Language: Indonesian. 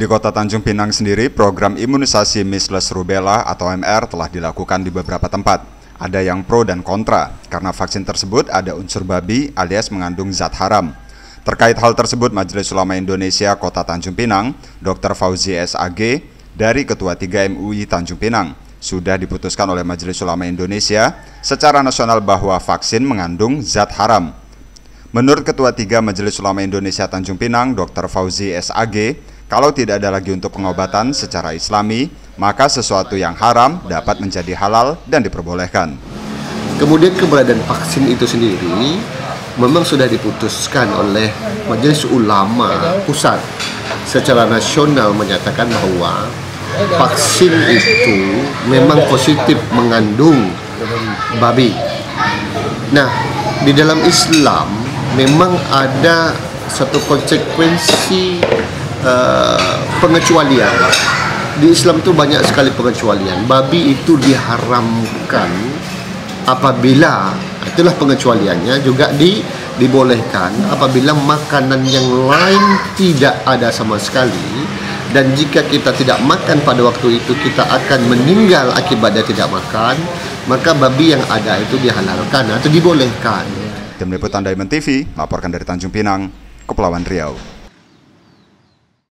Di Kota Tanjung Pinang sendiri, program imunisasi measles rubella atau MR telah dilakukan di beberapa tempat. Ada yang pro dan kontra, karena vaksin tersebut ada unsur babi alias mengandung zat haram. Terkait hal tersebut, Majelis Ulama Indonesia Kota Tanjung Pinang, Dr. Fauzi SAG, dari Ketua 3 MUI Tanjung Pinang, sudah diputuskan oleh Majelis Ulama Indonesia secara nasional bahwa vaksin mengandung zat haram. Menurut Ketua 3 Majelis Ulama Indonesia Tanjung Pinang, Dr. Fauzi SAG, kalau tidak ada lagi untuk pengobatan secara islami, maka sesuatu yang haram dapat menjadi halal dan diperbolehkan. Kemudian keberadaan vaksin itu sendiri memang sudah diputuskan oleh Majelis Ulama Pusat secara nasional menyatakan bahwa vaksin itu memang positif mengandung babi. Nah, di dalam Islam memang ada satu konsekuensi pengecualian. Di Islam itu banyak sekali pengecualian. Babi itu diharamkan apabila, itulah pengecualiannya, juga dibolehkan apabila makanan yang lain tidak ada sama sekali, dan jika kita tidak makan pada waktu itu kita akan meninggal akibatnya tidak makan, maka babi yang ada itu dihalalkan atau dibolehkan. Tim Liputan Diamond TV, laporkan dari Tanjung Pinang, Kepulauan Riau.